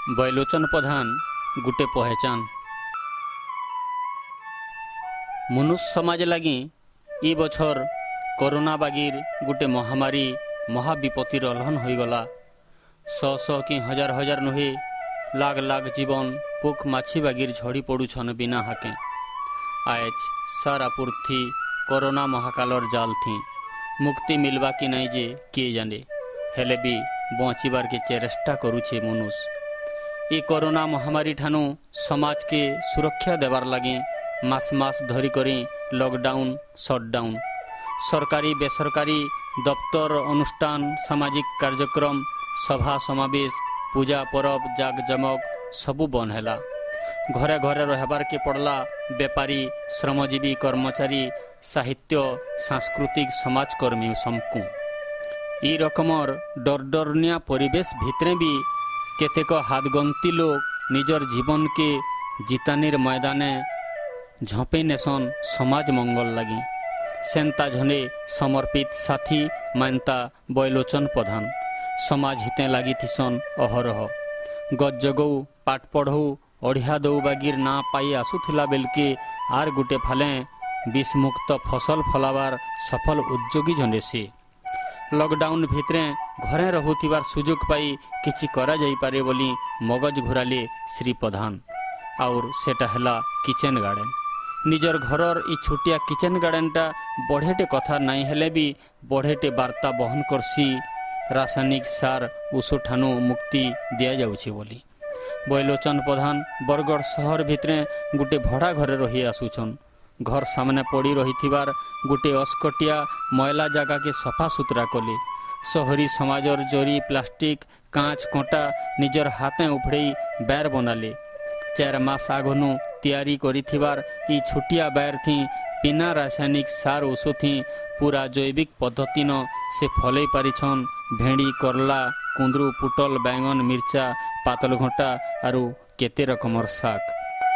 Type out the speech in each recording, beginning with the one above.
बयलोचन प्रधान गुटे पहचान। मनुष्य समाज लगी ई बछर कोरोना बागिर गुटे महामारी महाविपत्तिर अलहन होईगला। सौ कि हजार हजार नुहे लाख लाख जीवन पोक माछी बागिर झड़ी पड़ुछन बिना हाके। आज सारा पृथ्वी कोरोना महाकालर जाल थी। मुक्ति मिलवा कि नहीं जे किए जाने, हेले भी बचिबार के चेष्टा करुछे मनुष्य। ये कोरोना महामारी ठानु समाज के सुरक्षा देवार लगे मास मास धरी करी लॉकडाउन शटडाउन सरकारी बेसरकारी दफ्तर अनुष्ठान सामाजिक कार्यक्रम सभा समावेश पूजा परब जाग जमक सबू बंद हैला। घरे घरे रहबार के पड़ला। बेपारी श्रमजीवी कर्मचारी साहित्य सांस्कृतिक समाजकर्मी समकू ई रकमर डरडरनिया परिवेश भितरे भी केतेक हाथगंती लोग निजर जीवन के जितानीर मैदाने झपे नेसन समाज मंगल लगी। सेंता झने समर्पित साथी मानता बयलोचन प्रधान समाज हिते लगी थिसन अहरह। गज जगौ पाठ पढ़ौ ओढ़िया दौ बागिर ना पाई आसुथिला बेलके आर गुटे फाले विषमुक्त फसल फलाबार सफल उद्योगी झंडे से लॉकडाउन भितरे घरे रहुथिबार सुजोग पाई किछि करा जाई पारे बोली मगज घुराले श्री प्रधान। और सेटा हला किचन गार्डन। निजर घरर ई छोटिया किचन गार्डनटा बढ़ेटे कथा नहीं हेले भी बढ़ेटे वार्ता बहन करसी। रासायनिक सार उषो ठानु मुक्ति दिया जाउछि बोली बयलोचन प्रधान बरगढ़ शहर भितरे गुटे भड़ा घरे रही आसुछन। घर सामने पड़ी रही गोटे अस्कटिया मैला जगह के सफा सुतरा कले। शहरी समाजर जरी प्लास्टिक कांच कंटा निजर हाथे उफड़े बैर बनाले। 4 मास आगनु तैयारी करिथिबार ई छोटिया बैर थी बिना रासायनिक सार ओषो थी पूरा जैविक पद्धति न से फलै पारिछन। भेंडी करला कुंदरू पुटल बैंगन मिर्चा पातल घंटा आरु केते रकमर साग।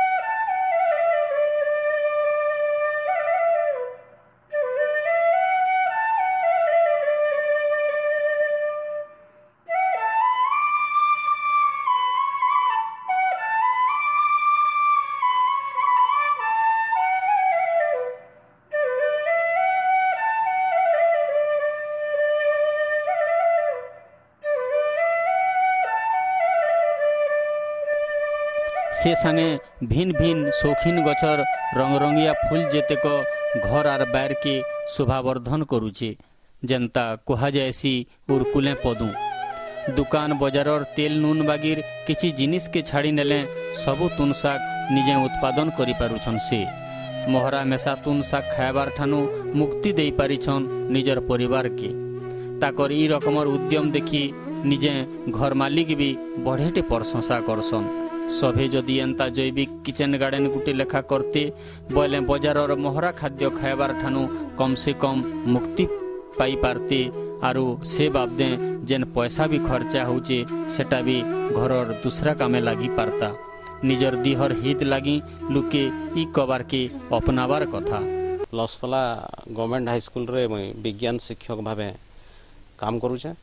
से संगे भिन्न भिन्न शौकीन गछर रंगरंगिया फूल जेतेक घर आर बैर के शोभावर्धन करुचे। जनता कुहा जायसी उर्कुले पदू। दुकान बजारर तेल नून बागिर किछि जिनिस के छाड़ी नेले सबु तुन शाक निजे उत्पादन करि पारुछन। से मोहरा मेसा तुन शाक खायबार ठानु मुक्ति देई पारिछन निजर परिवार के। ताकर ई रकमर उद्यम देखी निजे घर मालिक भी बढ़ेटे प्रशंसा करसन। सभे जदि एंता जैविक किचन गार्डन गुटे लेखा करते बोले बजारर मोहरा खाद्य खायबार ठानु कम से कम मुक्ति पाई पारते। आरु से बाबदे जेन पैसा भी खर्चा होचे सेटा भी घरर दूसरा कामे लागी पारता। निजर दिहर हित लागी लुके ई कबार के अपनाबार कथा। लसतला गवर्नमेंट हाई स्कूल रे विज्ञान शिक्षक भावे काम करूचे।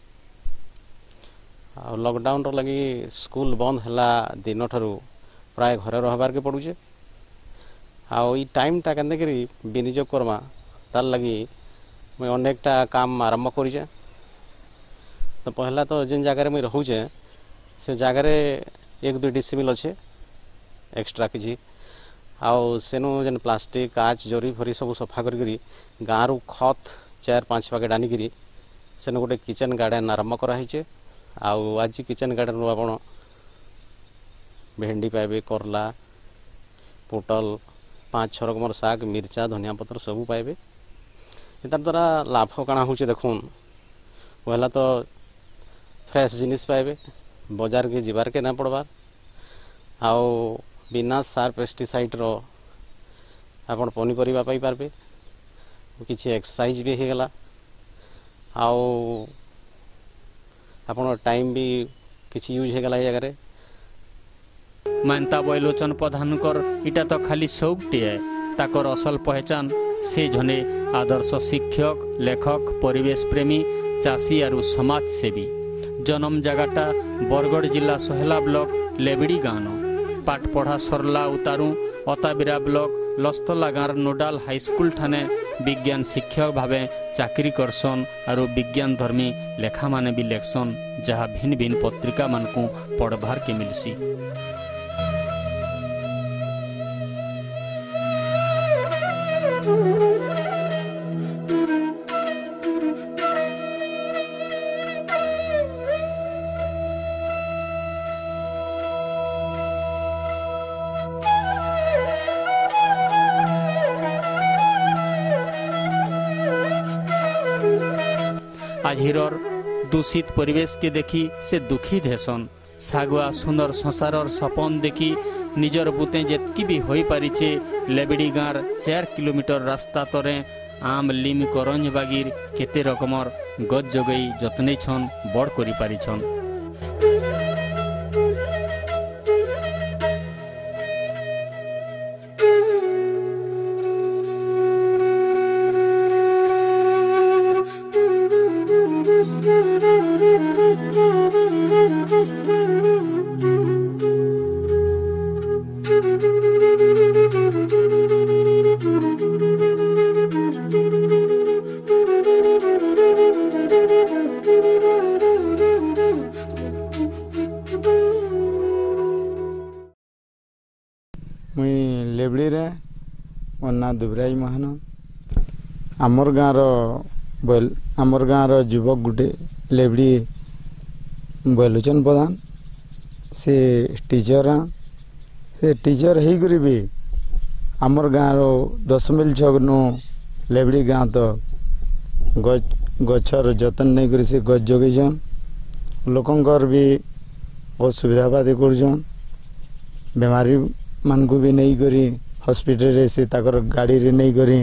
लॉकडाउन लगी स्कूल बंद हैला दिन ठारू प्राय घरे रहबार के पड़ुचे। आई टाइमटा के विनियोग करमा तार लगी मैं अनेकटा काम आरंभ करूचे। तो पहला तो जिन जगह मुझे रोचे से जगार 1-2 डिसिमिल अच्छे एक्सट्रा किसी आउ सेनु जेन प्लास्टिक काच जरी फरी सब सफा करी गाँव खत 4-5 पैकेट आनिकी सेनु गोटे किचन गार्डन आरंभ कराई। आउ आज किचन गार्डन आपण भेंडी पाइबे करला पोटल 5-6 रकमर साग मिर्चा धनिया पत्र सबू पाइबे। तार द्वारा लाभ काଣା होचे देखुन पहला तो फ्रेश जिनिस पाइबे बाजार के जीवार के ना पड़बार। आउ बिना सार पेस्टिसाइड रो आपण पनीपरिबा पाई पारबे। किछि एक्सरसाइज भी हेगला। आउ आपण टाइम भी किछि यूज हेगला जगह। मानता बयलोचन प्रधानकर इटा तो खाली शौकटे है। ताकर असल पहचान से जने आदर्श शिक्षक लेखक परिवेश प्रेमी चाषी आरु समाज सेवी जन्म जगाटा बरगढ़ जिला सोहेला ब्लॉक लेबिड़ी गाँव पाठ पढ़ा सरला उतारू अताबिरा ब्लॉक लस्तला गाँव नोडाल हाईस्कूल ठाने विज्ञान शिक्षक भावे चाकरी करसन और विज्ञान धर्मी लेखा माने भी लेखसन जहाँ भिन्न भिन्न पत्रिका मान को पढ़बार के मिलसी। आजिरर दूषित परिवेश के देखी से दुखी हेसन सागुआ सुंदर संसार सपन देखी निजर बुते जेतकी भी होई परिचे लेबिड़ी गाँव 4 किलोमीटर रास्ता तरे आम लिम करंज बागिर केते रकमर गज जगई जतने छन बड़ करी पारिछन। मुई लेबड़ी रे मोर ना दुबराई महान आमर गाँव युवक गुटे लेबड़ी बैलोचन प्रधान से टीचर ही करी भी आमर गाँव 10 मील छक नु लेबड़ी गाँव तो गचर जतन नहीं करी से गच जगैछन लोकंकर भी बहुत सुविधा पाती करछन बेमारी मान को भी नहीं करी हॉस्पिटल रे से ताकर गाड़ी रे नहीं करी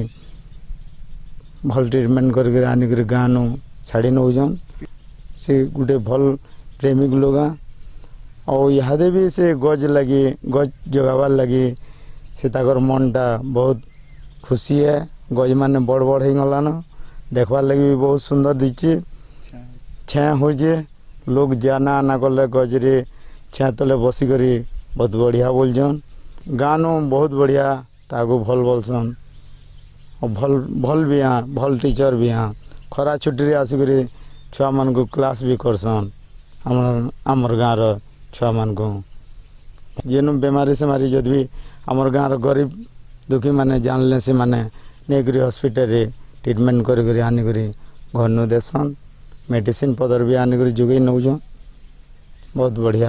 भल ट्रीटमेंट करके आनी कर गाँव नु छाड़ी नौजन से गुटे भल प्रेमिक लोग और इहादे भी से गज जगाबार लगी से ताकर मनटा बहुत खुशी है गज माने बड़ बड़ हो गलान देखबार लगी भी बहुत सुंदर दिखे छे हो लोग जाना आना कले गज रे छे तले बसिक बहुत बढ़िया बोलछन गाँव बहुत बढ़िया ताको भल बोलसन और भल भी हाँ भल टीचर भी हाँ खरा छुट्टी आसिक छुआ मान को क्लास भी करसन आमर गाँव छुआ मान को जेनु बेमारी से मारी जद भी आमर गाँव गरीब दुखी माने जानले से माने नहीं हॉस्पिटल रे ट्रीटमेंट करी आनी घर नु देसन मेडिसिन पदर भी आनी जोगे नौजन बहुत बढ़िया।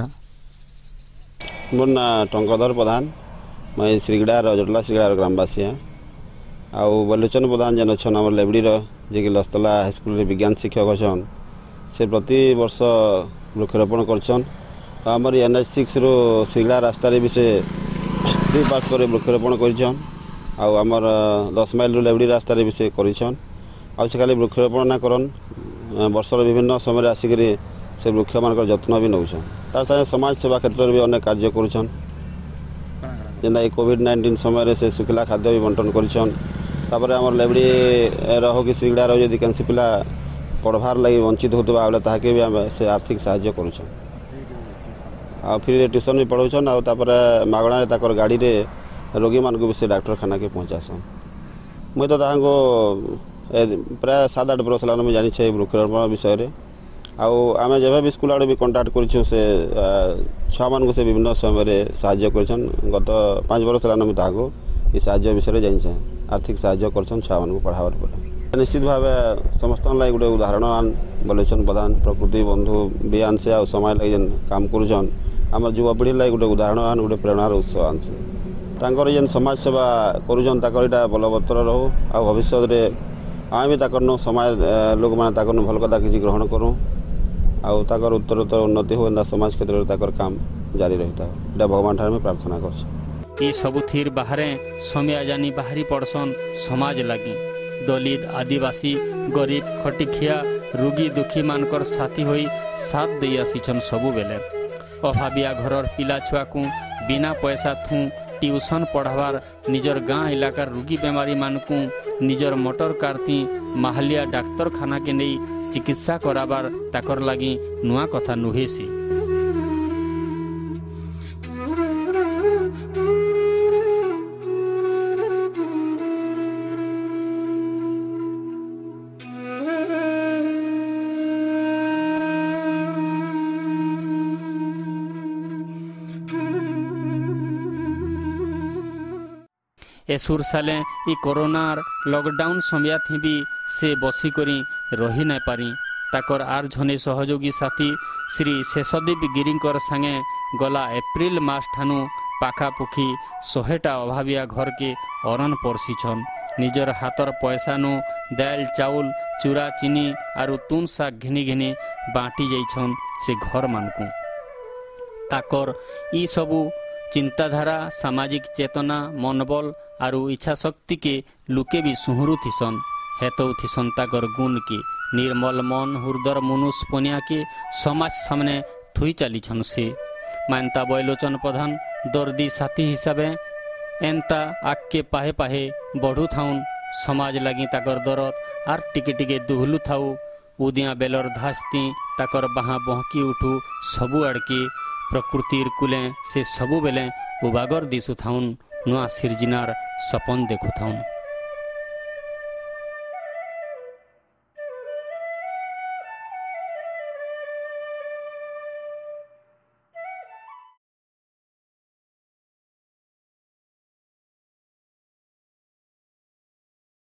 मोर ना टंकधर प्रधान मैं श्रीगड़ा रजटला श्रीगड़ा ग्रामवासी है आउ बलोचन प्रधान जेन अच्छन आम लेबड़ी जे कि लस्तला हाईस्कूल विज्ञान शिक्षक अच्छन से प्रति वर्ष वृक्षरोपण करछन आमर NH6 रो श्रीगड़ा रास्ता भी से फ्री पास कर वृक्षरोपण करछन आमर 10 माइल रो लेबड़ी रास्ता भी से करछन आ से खाली वृक्षरोपण ना करन वर्षर विभिन्न समय आसिक से वृक्ष मान जत्न भी नौछन तार साथ समाज सेवा क्षेत्र में भी अनेक कार्य करुछन जेनता कोविड-19 समय से सुखिला खाद्य भी बंटन करुछन तापर आमर लेबड़ी रहो कि श्रीगड़ा रहो यदि कैंसी पिला पढ़वार लगी वंचित होता बेले ताके भी आम से आर्थिक साहाय्य करुछन आ फ्री ट्यूशन भी पढ़ाउछन आ तापर मागणा रे ताकर गाड़ी रे रोगी मान को भी से डाक्तरखाना के पहुँचासन मुई तो ताको प्राय 7-8 बरस लान मुझे जानी छे वृक्षरोपण विषय रे आमे जब भी स्कूल आड़े भी कंटाक्ट करूँ से छुआ मान से विभिन्न समय साहाय्य करछन गत 5 बरस लान मुझे ताको ये साहाय्य विषय जानी आर्थिक साहाय्य करछन छुआ मान को पढ़ावर पड़े निश्चित भाव समस्त लगे गोटे उदाहरण बलोचन प्रधान प्रकृति बंधु भी आनसे आ समय लगे जेन काम करुछन आम युवापीढ़ी लगे गोटे उदाहरण गोटे प्रेरणार उत्स आनसे तांकर जेन समाज सेवा करुछन ताकर इटा बलवत्तर रहू आ भविष्य रे आम भी ताकर समाज लोक मैंने ताकर भल कथा किसी ग्रहण करूँ आउ ताकर उत्तरोत्तर उन्नति हो समाज क्षेत्र में ताकर काम जारी रहता है भगवान ठार में प्रार्थना कर सबुथिर बाहरे समय जानी बाहरी पड़सन समाज लगी दलित आदिवासी गरीब खटिखिया रोगी दुखी मानकर साथी होई साथ दे आसीछन सबु बेले अभाबिया घरर पिला छुआ को बिना पैसा थू ट्यूशन पढ़ावार निजर गाँ इलाकार रोगी बेमारी मान को निजर मोटर कार थी माहलिया डाक्तरखाना के नहीं चिकित्सा कराबार ताकर लगी नुआ कथा नुहे सी। एसुर साले ई कोरोनार लॉकडाउन समय थी भी से बसी करी रही नहीं पारी। ताकर आर झने सहयोगी साथी श्री शेषदेव गिरीकर संगे गला एप्रिल मास ठानु पाखापुखी 100टा अभाविया घर के अरण परसीछन। निजर हाथर पैसा नु दाल चाउल चूरा चीनी आरु तुन शाक घिनी घिनी बांटी जाइछन से घर मानकू। ताकर ई सबू चिंताधारा सामाजिक चेतना मनोबल आरु इच्छा शक्ति के लुके भी सुहरू थिसन। हेतु थिसन ताकर गुण के निर्मल मन हुर्दर मनुष पनिया के समाज सामने थुई चलीछन से। मानता बैलोचन प्रधान दर्दी साथी हिसाबे एंता आके पाहे पाहे बढ़ू थाउन समाज लगी ताकर दरद आर टिके टिके दुहलु थाउ। उदिया बेलर धास्ती ताकर बाहा बहकी उठू सबु आड़के प्रकृतिर कुले से सबु बेले उबागर दिसु थाउन नुआ सिरजिनार सपन देखु थाउन।